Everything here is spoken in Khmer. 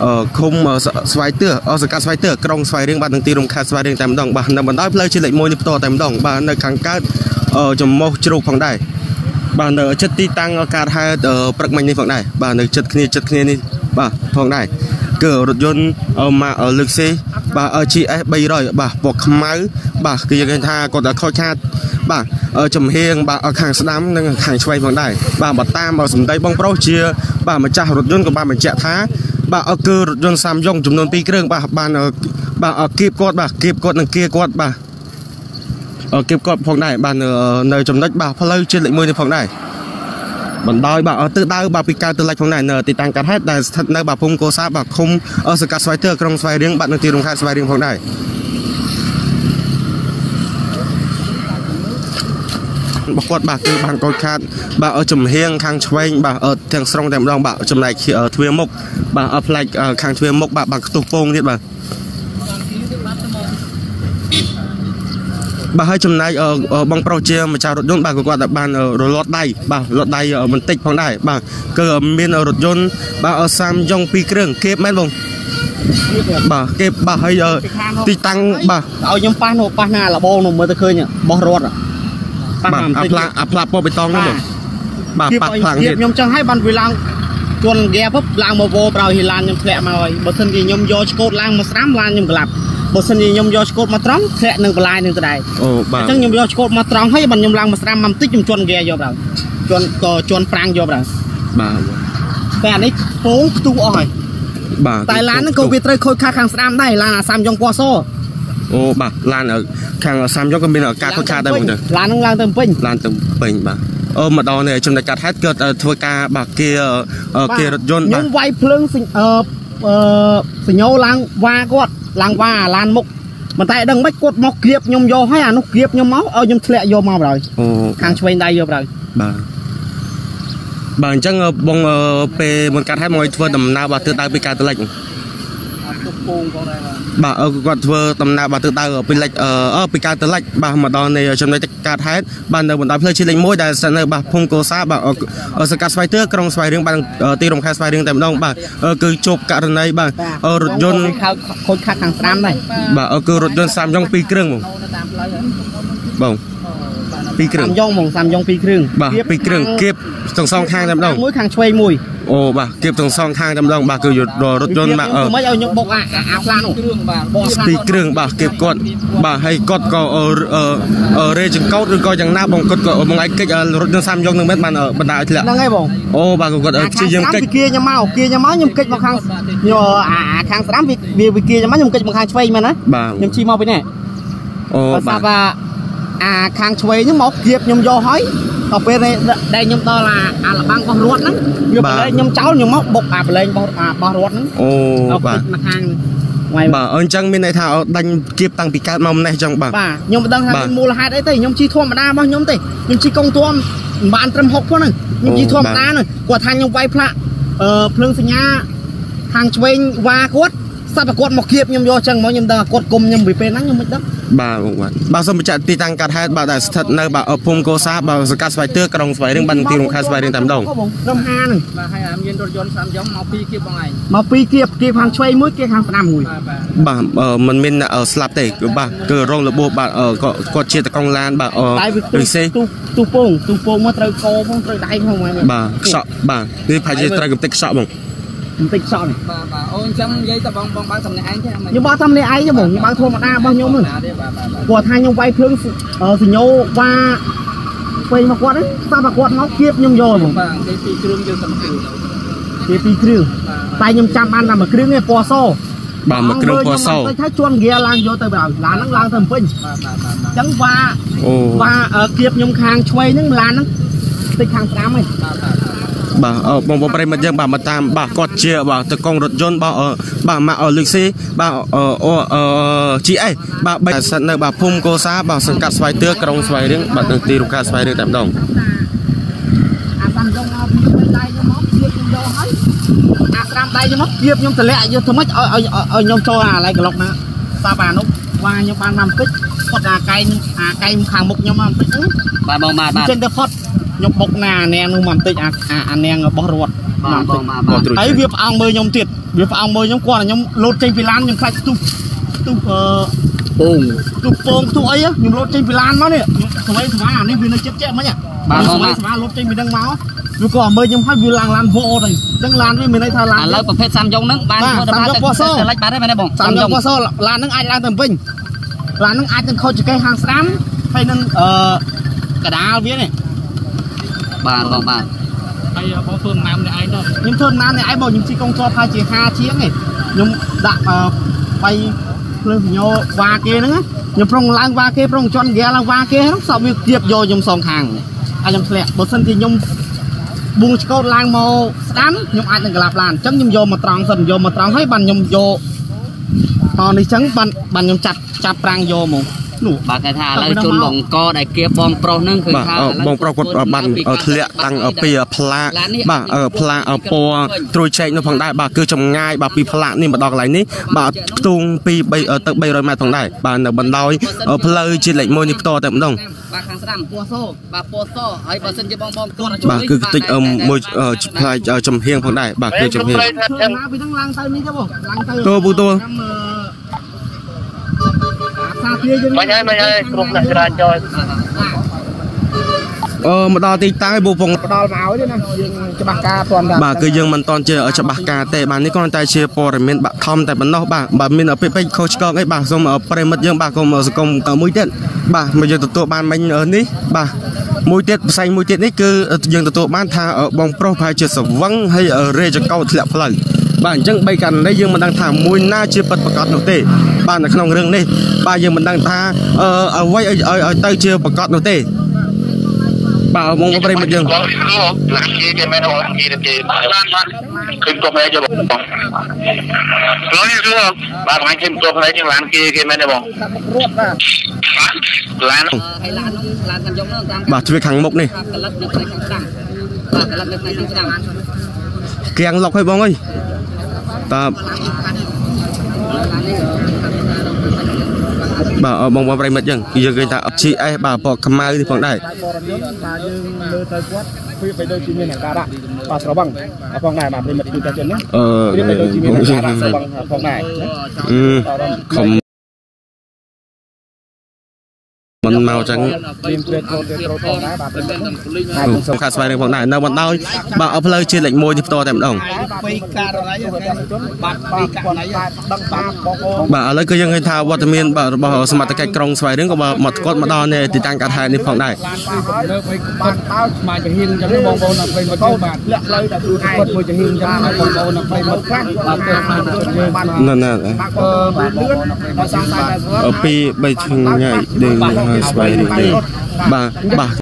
khung xoay tựa sự cá xoay tựa trong xoay riêng bạn từngตี រំខាន xoay riêng តែម្ដងបាទនៅបណ្ដោយផ្លូវជាលេខ 1 នេះផ្ទាល់តែម្ដងបាទនៅខាងកើតចំមុះជ្រូកផងដែរបាទនៅចិត្តទីតាំងការហៅព្រឹកមិញនេះផងដែរបាទនៅចិត្តគ្នានេះបាទផងដែរគឺរថយន្តមកលើកសេបាទ GS 300បាទពណ៌ខ្មៅបាទគឺយើងថាគាត់តែខូចខាតបាទចំហៀងបាទខាងស្ដាំនិងខាងឆ្វេងផងដែរបាទបើតាមសម្ដីបងប្រុសជាបាទម្ចាស់រថយន្តក៏បានបញ្ជាក់ថាបាទគឺរថយន្តសាមយ៉ុងចំនួន 2 គ្រឿងបាទបានបាទគៀបគាត់បាទគៀបគាត់និងគៀគាត់បាទគៀបគាត់ផងដែរបាទនៅចំណុចបាទផ្លូវជាលេខ 1 នេះផងដែរបណ្ដោយបាទទិសដៅបាទពីកើតទៅលិចផងដែរនៅទីតាំងកាត់ហេតុដែលស្ថិតនៅបាទភូមិកោសាបាទឃុំសង្កាត់ស្វាយទើក្រុងស្វាយរៀងបាទនៅទីរំខានស្វាយរៀងផងដែរបគាត់បាទគឺបានកូចខាតបាទចំហៀងខាងឆ្វេងបាទទាំងស្រុងតែម្ដងបាទចំណែកទ្វារមុខបាទផ្លែកខាងទ្វារមុខបាទខ្ទុះពងទៀតបាទបាទហើយចំណែកបងប្រុសជាម្ចាស់រថយន្តបាទគាត់បានរលត់ដៃបាទរលត់ដៃបន្តិចផងដែរបាទគឺមានរថយន្តបាទសាមយ៉ុង 2 គ្រឿងគៀបមែនបងបាទគៀបបាទហើយទីតាំងបាទឲ្យខ្ញុំប៉ះណាលបងនោះមើលទៅឃើញបោះរត់បាទអាផ្លាពណ៌បេតុងនោះបាទប៉ះខ្លាំងទៀតខ្ញុំចឹងឲ្យបានវាឡើងជន់ហ្គាពឡើងមកវោប្រោយហ៊ីឡានខ្ញុំធ្លាក់មកហើយបើសិនជាខ្ញុំយកឆ្កូតឡើងមកស្រាំឡានខ្ញុំក្លាប់បើសិនជាខ្ញុំយកឆ្កូតមកត្រង់ធ្លាក់នឹងបន្លាយនឹងទៅដែរអូបាទអញ្ចឹងខ្ញុំយកឆ្កូតមកត្រង់ហើយបើខ្ញុំឡើងមកស្រាំមកបន្តិចខ្ញុំជន់ហ្គាយកដល់ជន់ប្រាំងយកដល់បាទតែអានេះពងខ្ទុះអស់ហើយបាទតែឡានហ្នឹងក៏វាត្រូវខូចខាតខាងស្ដាំដែរឡានអាសាមយ៉ុងពណ៌សអូបាទឡានខាងសាមយ៉ុងក៏មានការខូចខាតដែរបងទៅឡានហ្នឹងឡើងទៅពេញឡានទៅពេញបាទម្ដងនេះចំណុចកាត់ហេតុគាត់ធ្វើការបាទគេរថយន្តខ្ញុំវាយភ្លើងសញ្ញោឡើងវ៉ាគាត់ឡើងវ៉ាឡានមុខមិនតែដឹងមិនគាត់មកគៀបខ្ញុំយកហើយអានោះគៀបខ្ញុំមកឲ្យខ្ញុំធ្លាក់យកមកបណ្ដោយខាងឆ្វេងដៃយកបណ្ដោយបាទអញ្ចឹងបងពេលមិនកាត់ហេតុមកធ្វើដំណើរបាទទិសដៅពីកើតទៅលិចបាទគាត់ធ្វើដំណើរបាទទិសដៅពីលិចពីកើតទៅលិចបាទមកដល់នៃចំណុចកើតហេតុបាទនៅបណ្ដោយផ្លូវជាលេខ 1ដែលស្ថិតនៅបាទភូមិកោសាបាទសង្កាត់ស្វាយទើក្រុងស្វាយរៀងបាទទីរំខានស្វាយរៀងតែម្ដងបាទគឺជួបករណីបាទរថយន្តខូចខាតខាងស្ដាំដែរបាទគឺរថយន្តសាមយ៉ុង 2 គ្រឿងបង2 គ្រឿងសាមយ៉ុងហ្មងសាមយ៉ុង 2 គ្រឿងបាទ 2 គ្រឿងគៀបទាំងសងខាងតែម្ដងមួយខាងឆ្វេងមួយអូបាទគៀបទាំងសងខាងតែម្ដងបាទគឺរថយន្តមកមិនឲ្យខ្ញុំបុកអាផ្លានោះគ្រឿងបាទ2 គ្រឿងបាទគៀបគាត់បាទហើយគាត់ក៏រេចង្កោតឬក៏យ៉ាងណាបងគាត់ក៏បងឯងកិច្ចរថយន្តសាមយ៉ុងនឹងមិនបានបណ្ដាឲ្យធ្លាក់ហ្នឹងហើយបងអូបាទគាត់ព្យាយាមកិច្ចគៀខ្ញុំមកខ្ញុំកិច្ចមកខាងខាងស្ដាំវាគៀខ្ញុំមកខ្ញុំកិច្ចមកខាងឆ្វេងមែនណាខ្ញុំជិះមកពីនេះអូបាទខាងឆ្វេងហ្នឹងមកគៀបខ្ញុំយកហើយដល់ពេលដែលខ្ញុំដល់អាលបាំងបោះរត់ហ្នឹងយកប្រឡែងខ្ញុំចោលខ្ញុំមកបុកអាប្រឡែងបោះរត់ហ្នឹងអូបាទមកខាងបាទអញ្ចឹងមានន័យថាដាញ់គៀបតាំងពីកើតមកម្នេះអញ្ចឹងបាទខ្ញុំមិនដឹងថាមានមូលហេតុអីទេខ្ញុំជិះធម្មតារបស់ខ្ញុំទេខ្ញុំជិះកង់ទួមមិនបានត្រឹម60ផងហ្នឹងខ្ញុំជិះធម្មតាហ្នឹងគាត់ថាខ្ញុំវាយផ្លាក់ភ្លើងសញ្ញាខាងឆ្វេងវ៉ាគាត់សត្វគាត់មកគៀបខ្ញុំយកអញ្ចឹងមកខ្ញុំដឹងគាត់គុំខ្ញុំពីពេលហ្នឹងខ្ញុំមិនដឹងបាទបងបាទសូមបញ្ជាក់ទីតាំងកាត់ហេតុបាទដែលស្ថិតនៅបាទភូមិកោសាបាទសង្កាត់ស្វាយទើក្រុងស្វាយរៀងបានទីរំខានស្វាយរៀងតែម្ដងត្រឹម5ហ្នឹងបាទហើយមានរថយន្តសាមយ៉ុងមក2គៀបបងឯងមក2គៀបខាងឆ្វេងមួយគេខាងស្ដាំមួយបាទมันមានស្លាប់ទេបាទគឺរងរបួសបាទគាត់ជាតកង់ឡានបាទដូចសេទូពងមកត្រូវកផងត្រូវដៃផងបាទខ្សក់បាទនេះប្រហែលជាត្រូវកំតិចខ្សក់បងបន្តិចសក់នេះបាទអូអញ្ចឹងនិយាយតែបងបើកសម្នាក់ឯងទេខ្ញុំបើកសម្នាក់ឯងទេបងខ្ញុំបើកធម្មតារបស់ខ្ញុំហ្នឹងគាត់ថាខ្ញុំវាយភ្លើងសញ្ញោវ៉ាពេលមកគាត់ហ្នឹងស្ដាប់គាត់មកគៀបខ្ញុំយកហ្មងបាទគេ2 គ្រឿងយើងតែ1 គ្រឿងគេ2 គ្រឿងតែខ្ញុំចាំបានតែ1 គ្រឿងនេះពណ៌សបាទ1 គ្រឿងពណ៌សតែថាជន់ហ្គាឡើងយកទៅឡានហ្នឹងឡើងទៅពេញបាទអញ្ចឹងវ៉ាគៀបខ្ញុំខាងឆ្វេងហ្នឹងឡានហ្នឹងតិចខាងស្ដាំហ្នឹងបាទបងប្រិយមិត្តយើងបាទមកតាមបាទគាត់ជាបាទតកង់រថយន្តបាទមកលឹកស៊ីបាទGS បាទបីសិននៅបាទភូមិកោសាបាទសង្កាត់ស្វាយទើក្រុងស្វាយរៀងបាទនៅទីរំខានស្វាយរៀងតែម្ដងអាសាំយ៉ុងមកពីដៃខ្ញុំមកគៀបខ្ញុំយកហើយអាស្ដាំដៃខ្ញុំមកគៀបខ្ញុំតម្លាក់យកធ្វើម៉េចឲ្យខ្ញុំចូលអាឡៃក្លុកណាសាបានោះវ៉ាខ្ញុំបានមកបន្តិចគាត់អាកែងខាងមុខខ្ញុំមកបន្តិចហ្នឹងបាទបងបាទចេញទៅផុតខ្ញុំបុកណាអានាងនោះមកបន្តិចអានាងបោះរត់ ប ấy việc ăn mơ nhom tiệt việc ăn mơ nhom qua là nhom lột trên phi lan nhom khai tu pong tu ấy á nhom lột trên phi lan máu nè thằng ấy thằng này vì nó chết mấy nhỉ thằng lột trên phi đăng máu việc còn mơ nhom khai vì lan vô rồi đăng lan với mình đây thay lan lấyประเภทsam yong nắng banแต่lấy bán đấy này bông sam yong qua so lan nắng ai lan tầm vinh lan nắng ai tầm khôi chỉ cây hàng sám hay nên cả đá biết này bàn ai bao phương nam này ai đâu nhưng phương nam này ai bảo những chi công cho hai chỉ 2 chiếc này nhưng đã bay lên nhau va kia nữa nhưng phong lang va kia phong chọn ghé lang va kia nó sao việc tiếp vô trong sòng hàng ai trong lẹ một sân thì nhung buông câu lang màu đám nhung ai từng lạp làn chấm nhung vô mà tròn sân vô mà tròn thấy bàn nhung vô còn đi trắng bàn nhung chặt prang vô mù bà cái thà lấy chôn bông co đại kia bom pro nângคือบองปรากฏบันทะเลตังเปียพลาบ่พลาปอตรุยเชนฝั่งได้บ่คือจำง่ายบ่ปีพลานี่มาดอกไหลนี้บ่ตุงปีใบตึกใบรอยมาฝั่งได้บ่ในบันดอยเพลย์จีเหล็กมวยนี่ต่อแต่ไม่ต้อง bà khang sẵnปัวโซ่bàปัวโซ่ไอ้bà sinhจะบองตัวบ่คือติดมวยพลายจำเพียงฝั่งได้บ่คือจำเพียงตัวปูตัวไม่ใช่กลุ่มนักจราจรมาดอตีตั้งให้บุพงดอลมาด้วยนะจะบักกาตอนบ่คือยังมันตอนเจอจะบักกาแต่บ้านนี้ก็ใจเชียร์ปอร์เมนต์บ่ทอมแต่บ้านนอกบ่มีไปโคชก็ไอ้บ่สมปริมัดยังบ่ก็สกมมวยเต็ดบ่มายังตัวบ้านมันนี้บ่มวยเต็ดใส่มวยเต็ดนี่คือยังตัวบ้านทาบองโปรไฟล์จะสว่างให้เรจะเก้าทะเลพลังบ้านจังใบกันได้ยังมันดังถามมวยหน้าเชื่อปัดประกาศโนเต้บ้านในขนมเรื่องนี้บ้านยังมันดังท่าเอาไว้เตยเชื่อประกาศโนเต้บ่าวมองไปมันยังหลังกี้แกไม่ต้องหลังกี้แกขึ้นตัวไม่จะบอกร้อยเรื่องบางวันขึ้นตัวไม่จังหลังกี้แกไม่ได้บอกร้านบ่าวช่วยขังมุกนี่เกียงหลอกให้บ้องเอ้ยตาบ่าวบองไปมันยังยังกินตาชีไอ้บ่าวปอกขมาที่ฝั่งได้ไปโดยจีนเนี่ยการะป่าสระบังฝั่งไหนมาเป็นแบบดูแต่เจนนะไปโดยจีนเนี่ยการะสระบังฝั่งไหนมันเมาจังสงครามสบายในฝั่งไหนในวันดอยบ่าวเอาเพลย์ชีเหล็กมวยที่ต่อแต่ไม่ต้องบ่าวแล้วก็ยังให้ทาววัฒเมียนบ่าวสมัติการกรองสบายเรื่องก็บ่าวหมดก้อนมาดอนเนี่ยติดตั้งการถ่ายในฝั่งได้มาจะหินจะไม่บองโบนักไปหมดบาทเลือกเลยแต่ดูคนมือจะหินจะไม่บองโบนักไปหมดครั้งนั่นปีใบถึงใหญ่เด้งสบายดีบ่าว